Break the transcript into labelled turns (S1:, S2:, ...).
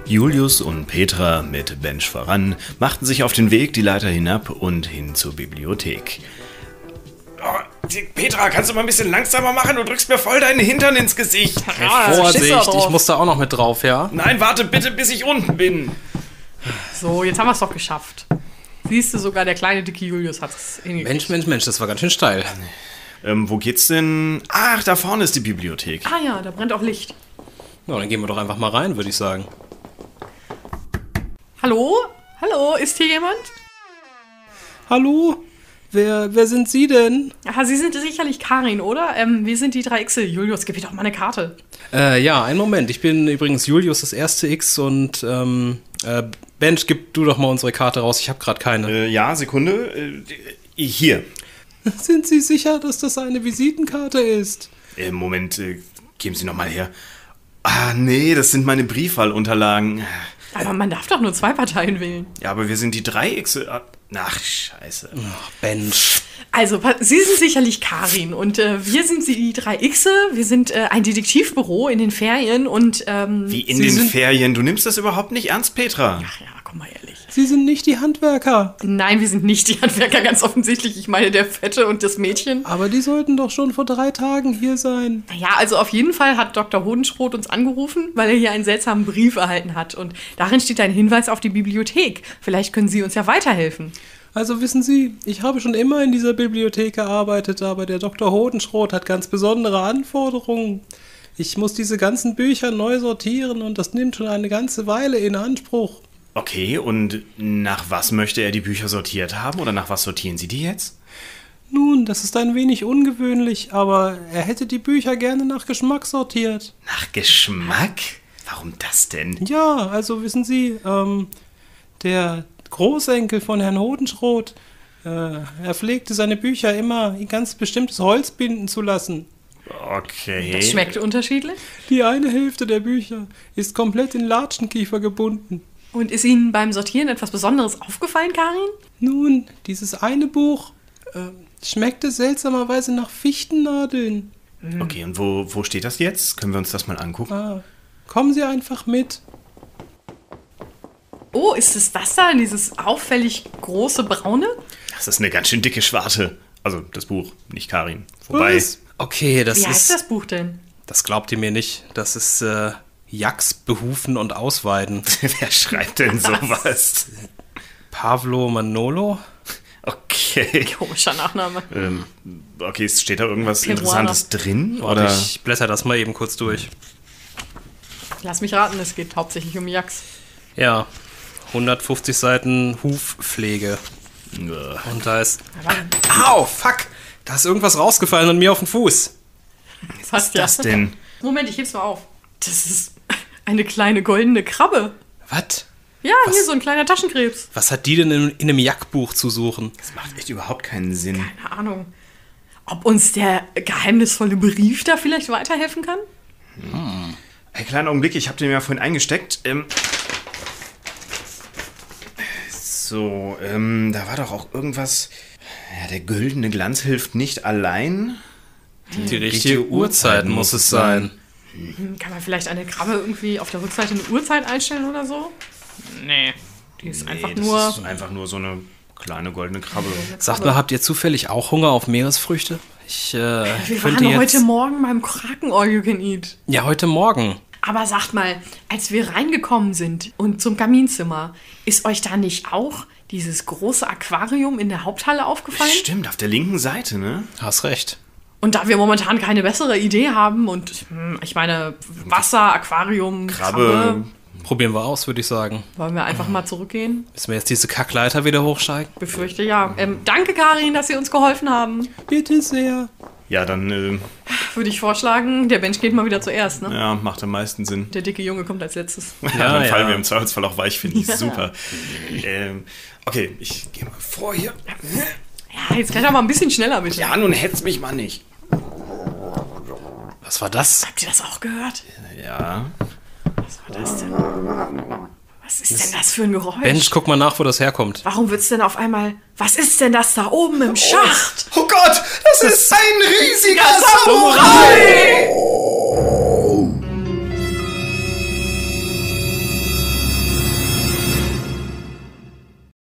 S1: Julius und Petra mit Bench voran machten sich auf den Weg die Leiter hinab und hin zur Bibliothek. Oh, Petra, kannst du mal ein bisschen langsamer machen? Du drückst mir voll deinen Hintern ins Gesicht.
S2: Vorsicht, ich muss da auch noch mit drauf, ja?
S1: Nein, warte bitte, bis ich unten bin.
S3: So, jetzt haben wir es doch geschafft. Siehst du, sogar der kleine, dicke Julius hat es hingekriegt.
S2: Mensch, das war ganz schön steil.
S1: Wo geht's denn? Ach, da vorne ist die Bibliothek.
S3: Ah ja, da brennt auch Licht.
S2: Na, dann gehen wir doch einfach mal rein, würde ich sagen.
S3: Hallo? Hallo, ist hier jemand?
S2: Hallo? Wer sind Sie denn?
S3: Aha, Sie sind sicherlich Karin, oder? Wir sind die 3 Xe. Julius, gib mir doch mal eine Karte.
S2: Ja, einen Moment. Ich bin übrigens Julius, das erste X und, Bench, gib du doch mal unsere Karte raus. Ich habe gerade keine.
S1: Ja, Sekunde. Hier.
S2: Sind Sie sicher, dass das eine Visitenkarte ist?
S1: Moment, geben Sie noch mal her. Ah, nee, das sind meine Briefwahlunterlagen.
S3: Aber man darf doch nur 2 Parteien wählen.
S1: Ja, aber wir sind die 3 Xe. Ach, scheiße.
S2: Ach, Bench.
S3: Also, Sie sind sicherlich Karin und wir sind die 3 Xe. Wir sind ein Detektivbüro in den Ferien und
S1: Wie in den Ferien? Du nimmst das überhaupt nicht ernst, Petra.
S3: Ach ja, komm mal ehrlich.
S2: Sie sind nicht die Handwerker.
S3: Nein, wir sind nicht die Handwerker, ganz offensichtlich. Ich meine, der Fette und das Mädchen.
S2: Aber die sollten doch schon vor 3 Tagen hier sein.
S3: Ja, also auf jeden Fall hat Dr. Hodenschroth uns angerufen, weil er hier einen seltsamen Brief erhalten hat. Und darin steht ein Hinweis auf die Bibliothek. Vielleicht können Sie uns ja weiterhelfen.
S2: Also wissen Sie, ich habe schon immer in dieser Bibliothek gearbeitet, aber der Dr. Hodenschroth hat ganz besondere Anforderungen. Ich muss diese ganzen Bücher neu sortieren und das nimmt schon eine ganze Weile in Anspruch.
S1: Okay, und nach was möchte er die Bücher sortiert haben oder nach was sortieren Sie die jetzt?
S2: Nun, das ist ein wenig ungewöhnlich, aber er hätte die Bücher gerne nach Geschmack sortiert.
S1: Nach Geschmack? Warum das denn?
S2: Ja, also wissen Sie, der Großenkel von Herrn Hodenschroth, er pflegte seine Bücher immer in ganz bestimmtes Holz binden zu lassen.
S1: Okay.
S3: Das schmeckt unterschiedlich.
S2: Die eine Hälfte der Bücher ist komplett in Latschenkiefer gebunden.
S3: Und ist Ihnen beim Sortieren etwas Besonderes aufgefallen, Karin?
S2: Nun, dieses eine Buch schmeckte seltsamerweise nach Fichtennadeln.
S1: Okay, und wo steht das jetzt? Können wir uns das mal angucken?
S2: Kommen Sie einfach mit.
S3: Oh, ist es das da? Dieses auffällig große Braune?
S1: Das ist eine ganz schön dicke Schwarte. Also das Buch, nicht Karin. Wobei...
S2: Was? Okay,
S3: Wie heißt das Buch denn?
S2: Das glaubt ihr mir nicht. Das ist Jacks behufen und ausweiden.
S1: Wer schreibt denn sowas?
S2: Pavlo Manolo?
S1: Okay.
S3: Komischer Nachname.
S1: Okay, steht da irgendwas
S3: Peruaner.
S1: Interessantes drin?
S2: Warte,
S1: Oder?
S2: ich blätter das mal eben kurz durch.
S3: Lass mich raten, es geht hauptsächlich um Jacks.
S2: Ja, 150 Seiten Hufpflege. Und da ist... Au, fuck! Da ist irgendwas rausgefallen und mir auf den Fuß.
S3: Was ist
S1: das denn?
S3: Moment, ich heb's mal auf. Das ist eine kleine goldene Krabbe.
S2: Was?
S3: Ja, hier so ein kleiner Taschenkrebs.
S2: Was hat die denn in einem Jackbuch zu suchen?
S1: Das macht echt überhaupt keinen Sinn.
S3: Keine Ahnung. Ob uns der geheimnisvolle Brief da vielleicht weiterhelfen kann?
S1: Ein kleiner Augenblick, ich habe den ja vorhin eingesteckt. Da war doch auch irgendwas... Ja, der güldene Glanz hilft nicht allein.
S2: Die richtige Uhrzeit muss es sein.
S3: Kann man vielleicht eine Krabbe irgendwie auf der Rückseite eine Uhrzeit einstellen oder so? Nee, die ist einfach nur...
S1: Das ist einfach nur so eine kleine goldene Krabbe.
S2: Sagt mal, habt ihr zufällig auch Hunger auf Meeresfrüchte?
S3: Wir waren heute Morgen beim Kraken All You Can Eat.
S2: Ja, heute Morgen.
S3: Aber sagt mal, als wir reingekommen sind und zum Kaminzimmer, ist euch da nicht auch dieses große Aquarium in der Haupthalle aufgefallen?
S1: Stimmt, auf der linken Seite, ne?
S2: Hast recht.
S3: Und da wir momentan keine bessere Idee haben und ich meine, Wasser, Aquarium, Krabbe,
S2: Probieren wir aus, würde ich sagen.
S3: wollen wir einfach mal zurückgehen?
S2: Müssen wir jetzt diese Kackleiter wieder hochsteigen?
S3: Befürchte ja. Danke, Karin, dass Sie uns geholfen haben.
S2: Bitte sehr.
S1: Ja, dann
S3: Würde ich vorschlagen, der Bench geht mal wieder zuerst, ne?
S1: ja, macht am meisten Sinn.
S3: Der dicke Junge kommt als letztes.
S1: Ja, dann fallen
S2: ja.
S1: wir im Zweifelsfall auch weich, finde ich super. Okay, ich gehe mal vor hier.
S3: Ja, jetzt kletter mal ein bisschen schneller, bitte.
S1: Ja, nun hetz mich mal nicht.
S2: Was war das?
S3: Habt ihr das auch gehört?
S1: Ja.
S3: Was war das denn? Was ist denn das für ein Geräusch?
S2: Bench, guck mal nach, wo das herkommt.
S3: Warum wird's denn auf einmal... Was ist denn das da oben im Schacht?
S1: Oh Gott, das ist ein riesiger